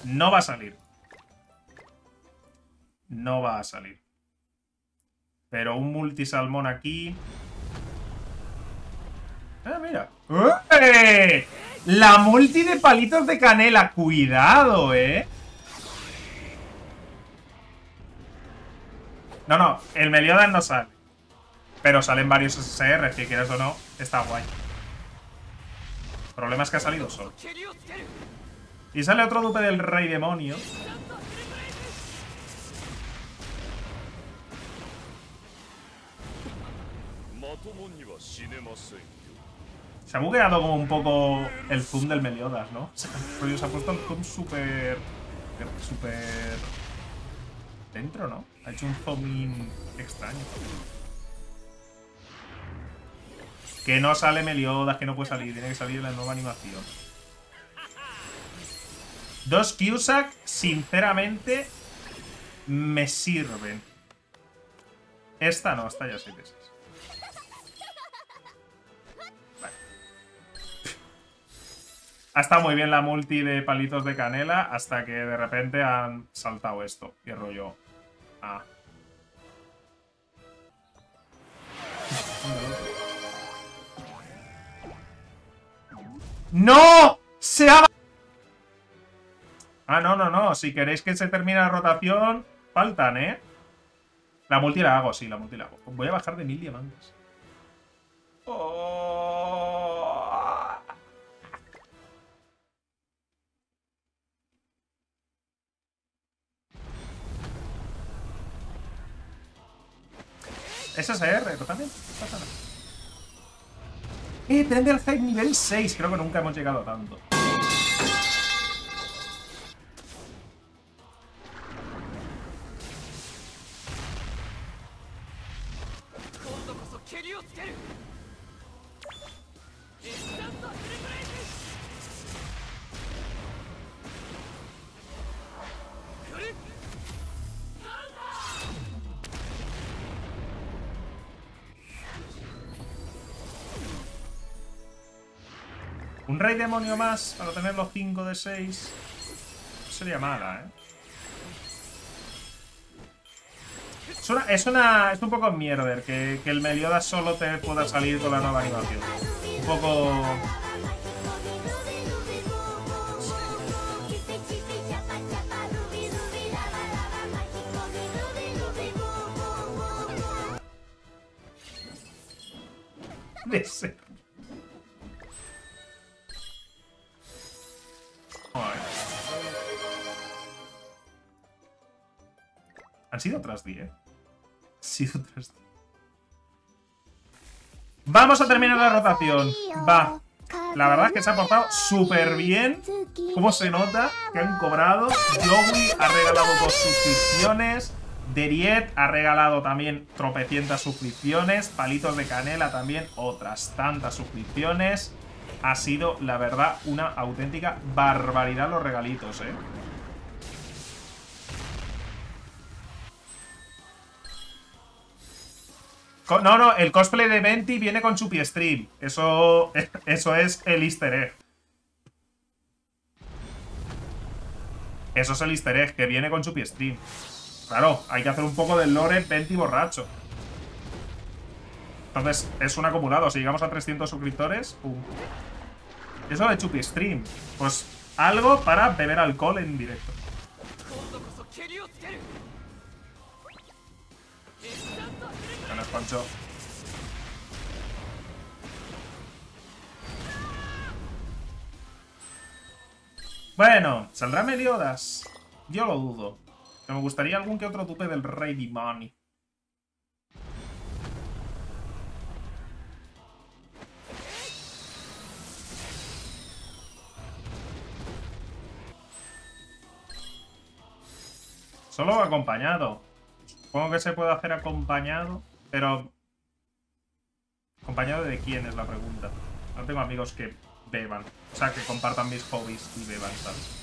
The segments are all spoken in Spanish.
No va a salir. No va a salir. Pero un multisalmón aquí. Ah, mira. ¡Ué! La multi de palitos de canela. Cuidado, No, el Meliodas no sale. Pero salen varios SSR, si quieres o no, está guay. El problema es que ha salido solo. Y sale otro dupe del Rey Demonio. Se ha bugueado como un poco el zoom del Meliodas, ¿no? Se ha puesto el zoom súper dentro, ¿no? Ha hecho un zooming extraño. Que no sale Meliodas, que no puede salir. Tiene que salir la nueva animación. 2 Cusack, sinceramente, me sirven. Esta no, esta ya 7. Vale. Ha estado muy bien la multi de palitos de canela hasta que de repente han saltado esto. Y rollo. Ah. ¡No! ¡Se ha... Ah, no. Si queréis que se termine la rotación, faltan, ¿eh? La multi la hago, sí, la multi la hago. Voy a bajar de 1000 diamantes. Oh. SSR, también. Pasa nada. Tren del Hype nivel 6. Creo que nunca hemos llegado a tanto. Un Rey Demonio más para tener los 5 de 6. No sería mala, ¿eh? Es un poco mierder que el Meliodas solo te pueda salir con la nueva animación. Un poco... de ser. Han sido otras 10. Vamos a terminar la rotación. Va. La verdad es que se ha portado súper bien. Cómo se nota que han cobrado. Joey ha regalado 2 suscripciones. Deriet ha regalado también tropecientas suscripciones. Palitos de canela también otras tantas suscripciones. Ha sido, la verdad, una auténtica barbaridad los regalitos, ¿eh? No, el cosplay de Venti viene con Chupi Stream. Eso es el easter egg. Eso es el easter egg, que viene con Chupi Stream. Claro, hay que hacer un poco del lore Venti borracho. Entonces, es un acumulado. Si llegamos a 300 suscriptores, ¡pum! Eso de Chupi Stream. Pues algo para beber alcohol en directo. Ganas, Pancho. Bueno, ¿saldrá Meliodas? Yo lo dudo. Pero me gustaría algún que otro tupe del Rey Demonio. Solo acompañado. Supongo que se puede hacer acompañado, pero... ¿Acompañado de quién es la pregunta? No tengo amigos que beban. O sea, que compartan mis hobbies y beban, ¿sabes?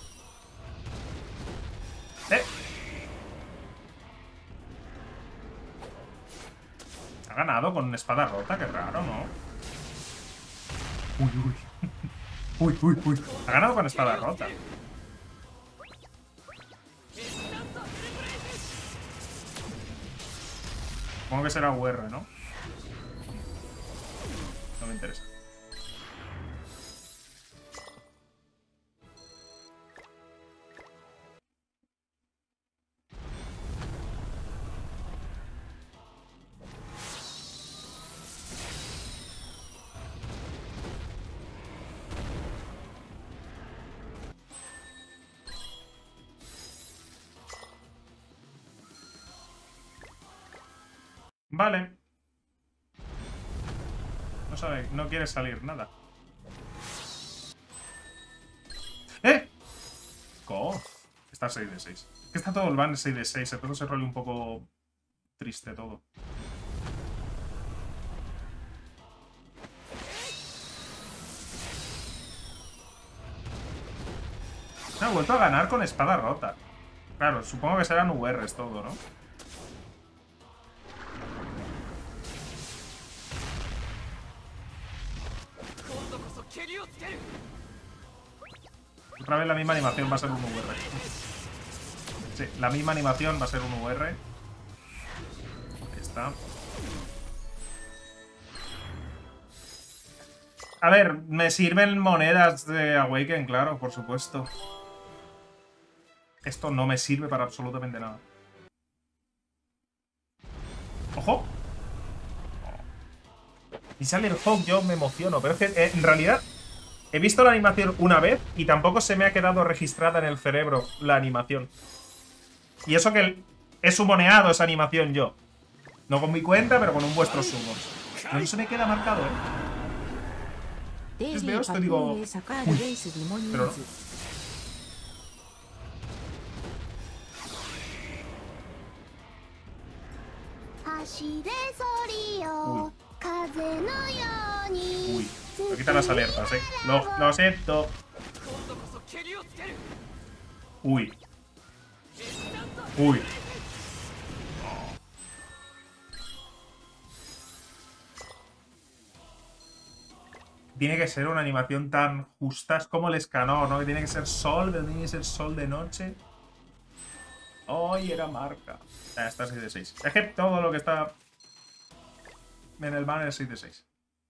Ha ganado con espada rota, qué raro, ¿no? Uy. Ha ganado con espada rota. Supongo que será UR, ¿no? No me interesa. Vale. No sabe, no quiere salir nada. ¡Eh! ¡Cof! Está 6 de 6. Que está todo el ban 6 de 6. Entonces se rollo un poco triste todo. Se ha vuelto a ganar con espada rota. Claro, supongo que serán URs todo, ¿no? Otra vez la misma animación va a ser un UR. Sí, la misma animación va a ser un UR. Ahí está. A ver, me sirven monedas de Awaken, claro, por supuesto. Esto no me sirve para absolutamente nada. ¡Ojo! Y sale el Hawk, yo me emociono. Pero es que, en realidad, he visto la animación una vez y tampoco se me ha quedado registrada en el cerebro la animación. Y eso que he sumoneado esa animación yo. No con mi cuenta, pero con un vuestro sumo. No se me queda marcado, ¿eh? Entonces veo esto y digo... Uy, pero no. Uy, me quitan las alertas, Lo siento. Uy. Uy. Tiene que ser una animación tan justa. Es como el escanor, ¿no? Que tiene que ser sol, pero tiene que ser sol de noche. ¡Ay, era marca! Ah, está 6 de 6. Es que todo lo que está en el banner es 6 de 6.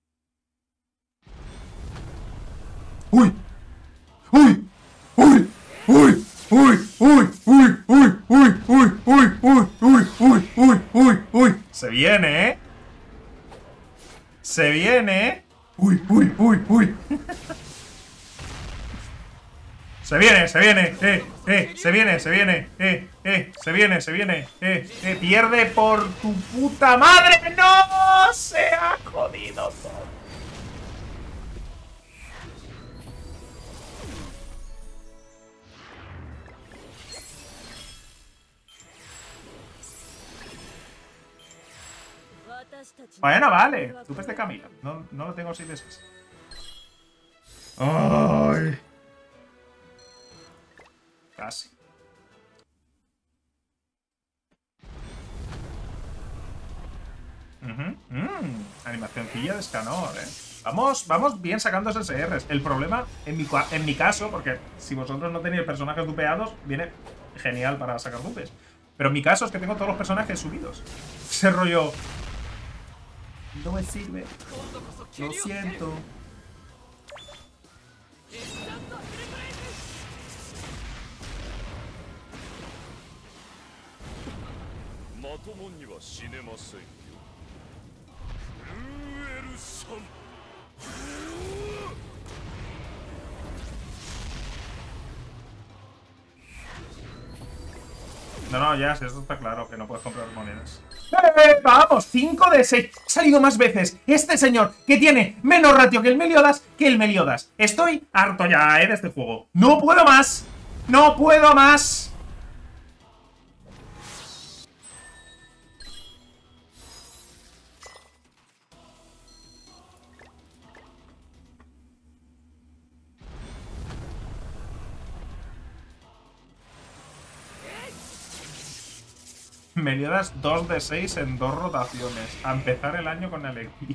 ¡Uy! ¡Uy! ¡Uy! ¡Uy! ¡Uy! ¡Uy! ¡Uy! ¡Uy! ¡Uy! ¡Uy! ¡Uy! ¡Uy! ¡Uy! ¡Uy! ¡Uy! ¡Uy! ¡Uy! Se viene, ¿eh? Se viene, ¿eh? ¡Uy! ¡Uy! ¡Uy! ¡Uy! Se viene, se viene, se viene, se viene, se viene, se viene, pierde por tu puta madre, no, se ha jodido todo. Bueno, vale, tupes de Camila, no lo tengo 6 de 6. ¡Ay! Casi. Animacioncilla de escanor, Vamos bien sacando SSRs. El problema, en mi caso, porque si vosotros no tenéis personajes dupeados, viene genial para sacar dupes. Pero en mi caso es que tengo todos los personajes subidos. Ese rollo... No me sirve. Lo siento. No, ya, eso está claro, que no puedes comprar monedas. ¡Vamos! 5 de 6. Ha salido más veces este señor que tiene menos ratio que el Meliodas. Estoy harto ya, de este juego. ¡No puedo más! ¡No puedo más! Meliodas 2 de 6 en 2 rotaciones. A empezar el año con alegría.